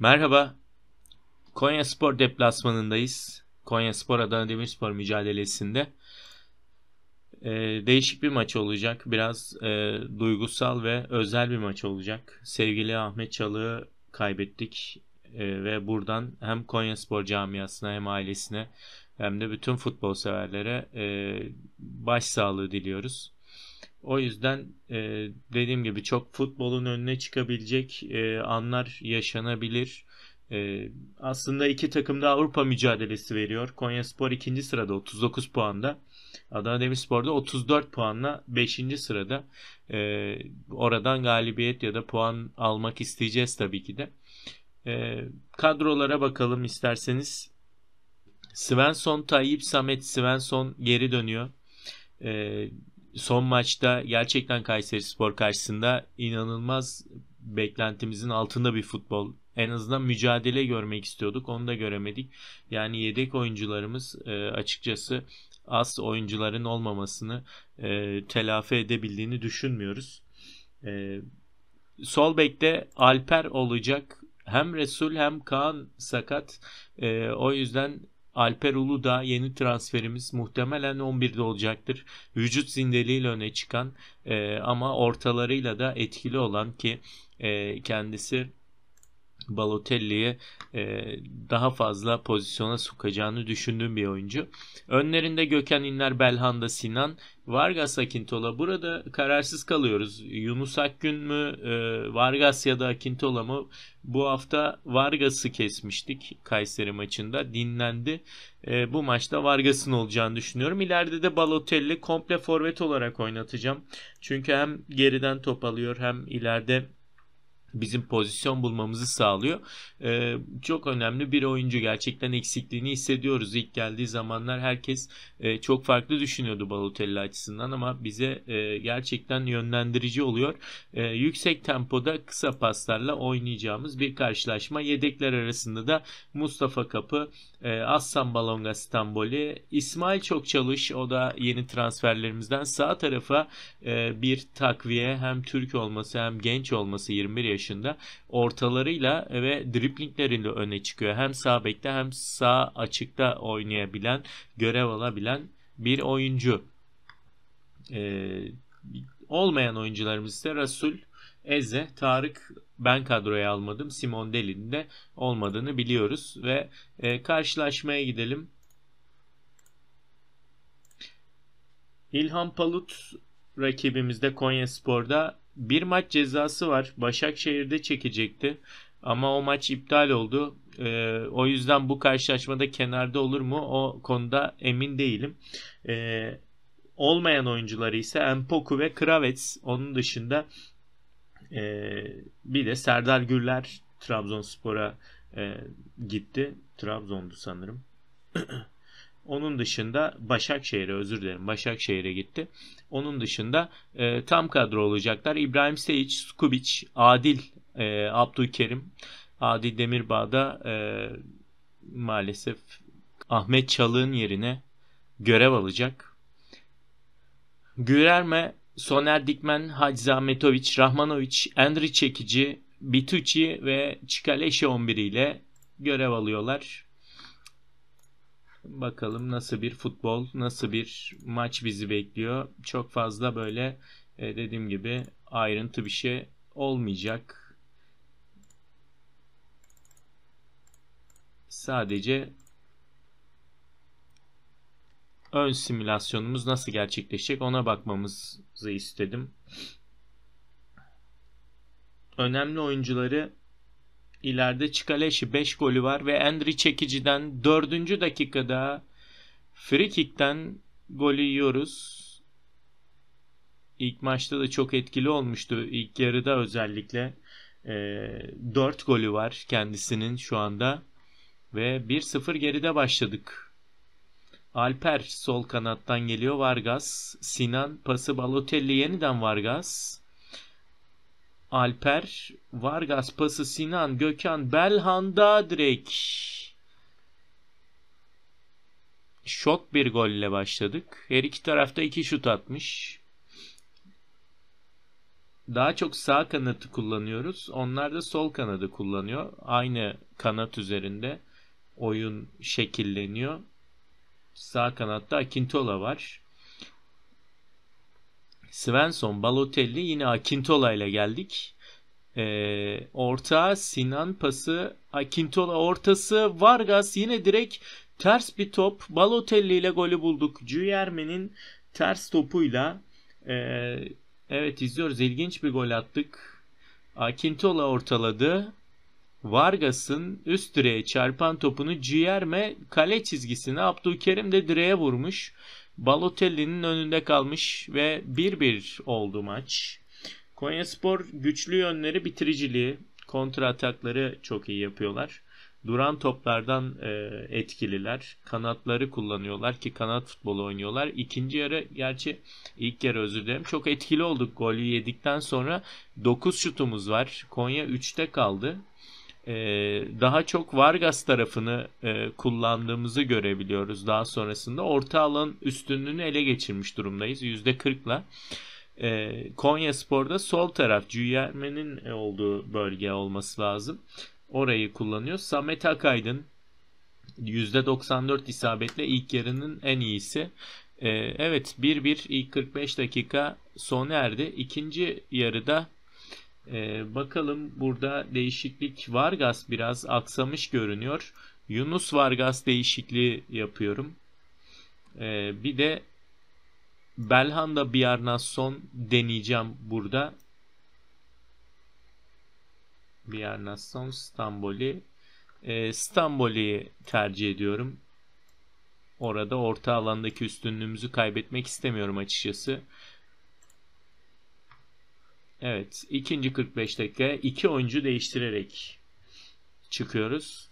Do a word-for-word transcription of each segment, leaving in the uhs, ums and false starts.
Merhaba, Konyaspor deplasmanındayız. Konyaspor Adana Demirspor mücadelesinde. Ee, değişik bir maç olacak. Biraz e, duygusal ve özel bir maç olacak. Sevgili Ahmet Çalık'ı kaybettik. Ee, ve buradan hem Konyaspor camiasına hem ailesine hem de bütün futbol severlere e, başsağlığı diliyoruz. O yüzden e, dediğim gibi çok futbolun önüne çıkabilecek e, anlar yaşanabilir. E, aslında iki takım da Avrupa mücadelesi veriyor. Konyaspor ikinci sırada otuz dokuz puanda. Adana Demirspor da otuz dört puanla beşinci sırada. E, oradan galibiyet ya da puan almak isteyeceğiz tabii ki de. E, kadrolara bakalım isterseniz. Svensson, Tayyip, Samet Svensson geri dönüyor. E, son maçta gerçekten Kayserispor karşısında inanılmaz beklentimizin altında bir futbol. En azından mücadele görmek istiyorduk. Onu da göremedik. Yani yedek oyuncularımız e, açıkçası az oyuncuların olmamasını e, telafi edebildiğini düşünmüyoruz. E, sol bekte Alper olacak. Hem Resul hem Kaan sakat. E, o yüzden Alper Uludağ yeni transferimiz muhtemelen on birde olacaktır. Vücut zindeliğiyle öne çıkan e, ama ortalarıyla da etkili olan ki e, kendisi Balotelli'ye e, daha fazla pozisyona sokacağını düşündüğüm bir oyuncu. Önlerinde Gökhan İnler, Belhanda, Sinan, Vargas, Akintola. Burada kararsız kalıyoruz. Yunus Akgün mü, e, Vargas ya da Akintola mı? Bu hafta Vargas'ı kesmiştik Kayseri maçında. Dinlendi. E, bu maçta Vargas'ın olacağını düşünüyorum. İleride de Balotelli komple forvet olarak oynatacağım. Çünkü hem geriden top alıyor hem ileride bizim pozisyon bulmamızı sağlıyor. Ee, çok önemli bir oyuncu. Gerçekten eksikliğini hissediyoruz. İlk geldiği zamanlar herkes e, çok farklı düşünüyordu Balotelli açısından ama bize e, gerçekten yönlendirici oluyor. E, yüksek tempoda kısa paslarla oynayacağımız bir karşılaşma. Yedekler arasında da Mustafa Kapı, e, Aslan Balonga Stamboli, İsmail Çokçalış, o da yeni transferlerimizden. Sağ tarafa e, bir takviye, hem Türk olması hem genç olması, yirmi bir yaşında, ortalarıyla ve driblingleriyle öne çıkıyor. Hem sağ bekte hem sağ açıkta oynayabilen, görev alabilen bir oyuncu. Ee, olmayan oyuncularımız ise Rasul, Eze, Tarık ben kadroya almadım. Simon Deli'nin de olmadığını biliyoruz ve e, karşılaşmaya gidelim. İlhan Palut rakibimizde Konyaspor'da bir maç cezası var. Başakşehir'de çekecekti. Ama o maç iptal oldu. Ee, o yüzden bu karşılaşmada kenarda olur mu? O konuda emin değilim. Ee, olmayan oyuncuları ise Empoku ve Kravets. Onun dışında e, bir de Serdar Gürler Trabzonspor'a e, gitti. Trabzon'du sanırım. Onun dışında Başakşehir'e, özür dilerim, Başakşehir'e gitti. Onun dışında e, tam kadro olacaklar. İbrahim Seyic, Skubic, Adil, e, Abdülkerim, Adil Demirbağ da e, maalesef Ahmet Çalık'ın yerine görev alacak. Gürerme, Soner Dikmen, Hacı Ahmetoviç, Rahmanoviç, Endri Çekici, Bitucci ve Çikaleşi on bir ile görev alıyorlar. Bakalım nasıl bir futbol, nasıl bir maç bizi bekliyor. Çok fazla böyle e, dediğim gibi ayrıntı bir şey olmayacak. Sadece ön simülasyonumuz nasıl gerçekleşecek ona bakmamızı istedim. Önemli oyuncuları ileride Çikaleşi beş golü var ve Endri Çekici'den dördüncü dakikada free kick'ten golü yiyoruz. İlk maçta da çok etkili olmuştu. İlk yarıda özellikle e, dört golü var kendisinin şu anda ve bir sıfır geride başladık. Alper sol kanattan geliyor. Vargas, Sinan, pası Balotelli, yeniden Vargas. Alper, Vargas, pası Sinan, Gökhan, Belhanda direkt. Şok bir golle başladık. Her iki tarafta iki şut atmış. daha çok sağ kanadı kullanıyoruz. Onlar da sol kanadı kullanıyor. Aynı kanat üzerinde oyun şekilleniyor. Sağ kanatta Akintola var. Svensson, Balotelli, yine Akintola ile geldik. Ee, orta Sinan pası, Akintola ortası, Vargas yine direkt ters bir top. Balotelli ile golü bulduk. Cüyerme'nin ters topuyla. Ee, evet, izliyoruz. İlginç bir gol attık. Akintola ortaladı. Vargas'ın üst direğe çarpan topunu Cüyerme kale çizgisine, Abdülkerim de direğe vurmuş. Balotelli'nin önünde kalmış ve bir bir oldu maç. Konyaspor güçlü yönleri bitiriciliği, kontra atakları çok iyi yapıyorlar. Duran toplardan e, etkililer. Kanatları kullanıyorlar ki kanat futbolu oynuyorlar. İkinci yarı, gerçi ilk yarı özür dilerim, çok etkili olduk. Golü yedikten sonra dokuz şutumuz var. Konya üçte kaldı. Ee, daha çok Vargas tarafını e, kullandığımızı görebiliyoruz. Daha sonrasında orta alan üstünlüğünü ele geçirmiş durumdayız yüzde kırkla. Ee, Konyaspor'da sol taraf Cüyerme'nin olduğu bölge olması lazım. Orayı kullanıyor. Samet Akaydın yüzde doksan dört isabetle ilk yarının en iyisi. Ee, evet, bir bir ilk kırk beş dakika sona erdi. İkinci yarıda Ee, bakalım, burada değişiklik. Vargas biraz aksamış görünüyor. Yunus Vargas değişikliği yapıyorum. Ee, bir de Belhanda Bjarnason deneyeceğim burada. Bjarnason, Stamboli. Ee, Stamboli'yi tercih ediyorum. Orada orta alandaki üstünlüğümüzü kaybetmek istemiyorum açıkçası. Evet, ikinci kırk beş dakika iki oyuncu değiştirerek çıkıyoruz.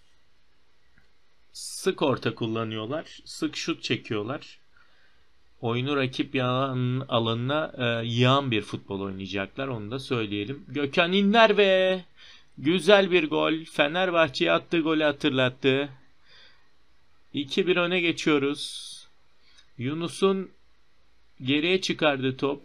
Sık orta kullanıyorlar. Sık şut çekiyorlar. Oyunu rakip alanına e, yığan bir futbol oynayacaklar. Onu da söyleyelim. Gökhan İnler ve güzel bir gol. Fenerbahçe'ye attığı golü hatırlattı. iki bir öne geçiyoruz. Yunus'un geriye çıkardığı top.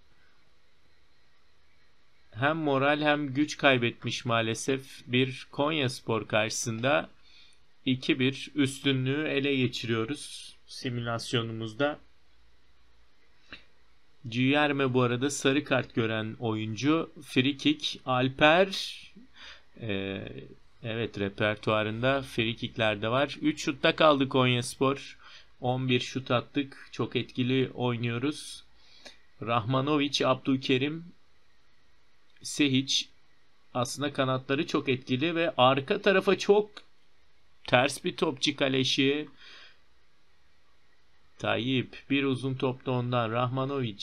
Hem moral hem güç kaybetmiş maalesef bir Konyaspor karşısında. iki bir üstünlüğü ele geçiriyoruz simülasyonumuzda. Cüyerme bu arada sarı kart gören oyuncu. Free kick. Alper ee, evet, repertuarında free kickler de var. üç şutta kaldı Konyaspor. on bir şut attık. Çok etkili oynuyoruz. Rahmanovic, Abdülkerim, Sehic, aslında kanatları çok etkili ve arka tarafa çok ters bir topçu kaleşi. Tayyip, bir uzun topta ondan. Rahmanovic,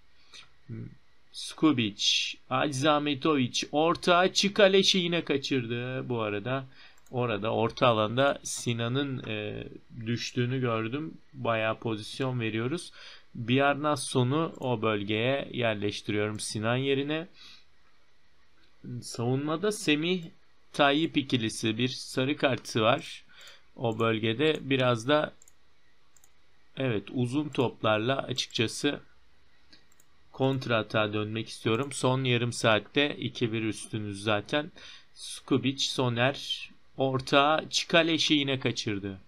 Skubic, Aczametovic, orta Çikaleş'i yine kaçırdı bu arada. Orada orta alanda Sinan'ın e, düştüğünü gördüm. Bayağı pozisyon veriyoruz. Bjarnason'u o bölgeye yerleştiriyorum Sinan yerine. Savunmada Semih Tayyip ikilisi, bir sarı kartı var. O bölgede biraz da evet, uzun toplarla açıkçası kontra atağa dönmek istiyorum. Son yarım saatte iki bir üstünüz zaten. Skubic, Soner, orta Çikaleş'i yine kaçırdı.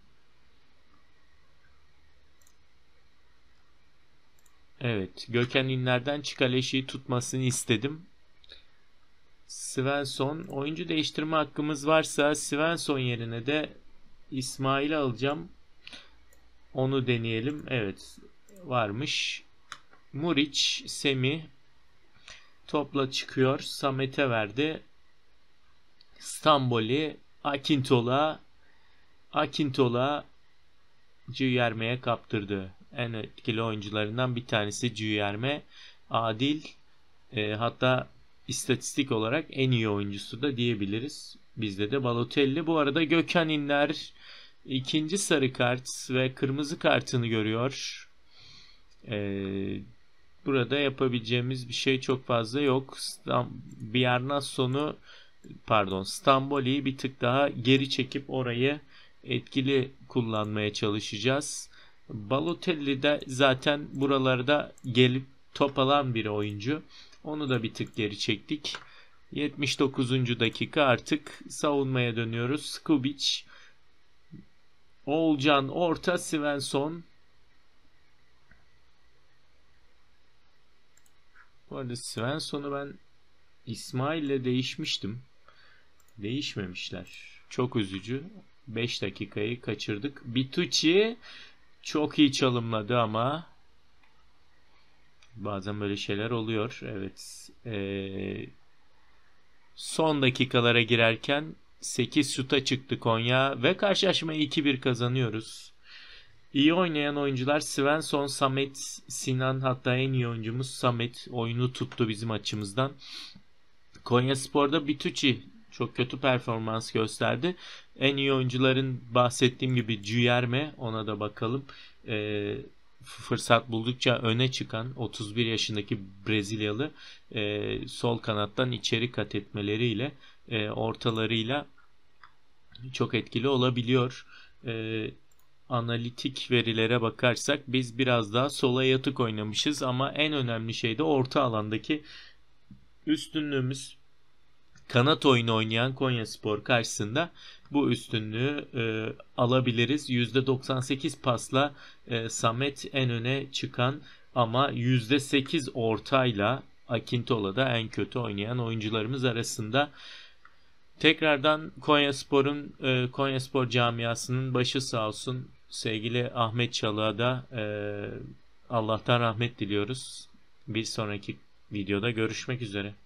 Evet, Gökhan İnler'den Çikaleş'i tutmasını istedim. Svensson, oyuncu değiştirme hakkımız varsa Svensson yerine de İsmail'i alacağım. Onu deneyelim. Evet, varmış. Muriç, Semih topla çıkıyor. Samet'e verdi. Stamboli, Akintola Akintola Cüyerme'ye kaptırdı. En etkili oyuncularından bir tanesi Cüyerme. Adil, e, hatta istatistik olarak en iyi oyuncusu da diyebiliriz. Bizde de Balotelli. Bu arada Gökhan İnler ikinci sarı kart ve kırmızı kartını görüyor. Ee, burada yapabileceğimiz bir şey çok fazla yok. Bjarnason'u pardon Stamboli'yi bir tık daha geri çekip orayı etkili kullanmaya çalışacağız. Balotelli de zaten buralarda gelip top alan bir oyuncu. Onu da bir tık geri çektik. yetmiş dokuzuncu dakika artık savunmaya dönüyoruz. Skubic, Oğulcan orta, Svensson. Bu arada Svensson'u ben İsmail'le değişmiştim. Değişmemişler. Çok üzücü. beş dakikayı kaçırdık. Bitucci çok iyi çalımladı ama bazen böyle şeyler oluyor. Evet. Ee, son dakikalara girerken sekiz şuta çıktı Konya ve karşılaşmayı iki bir kazanıyoruz. İyi oynayan oyuncular Svensson, Samet, Sinan, hatta en iyi oyuncumuz Samet oyunu tuttu bizim açımızdan. Konyaspor'da Bitucci çok kötü performans gösterdi. En iyi oyuncuların bahsettiğim gibi Cüyerme, ona da bakalım. Ee, fırsat buldukça öne çıkan otuz bir yaşındaki Brezilyalı e, sol kanattan içeri kat etmeleriyle e, ortalarıyla çok etkili olabiliyor. E, analitik verilere bakarsak biz biraz daha sola yatık oynamışız ama en önemli şey de orta alandaki üstünlüğümüz. Kanat oyunu oynayan Konyaspor karşısında bu üstünlüğü e, alabiliriz. yüzde doksan sekiz pasla e, Samet en öne çıkan ama yüzde sekiz ortayla Akintola da en kötü oynayan oyuncularımız arasında. Tekrardan Konyaspor'un e, Konyaspor camiasının başı sağ olsun. Sevgili Ahmet Çalık'a da e, Allah'tan rahmet diliyoruz. Bir sonraki videoda görüşmek üzere.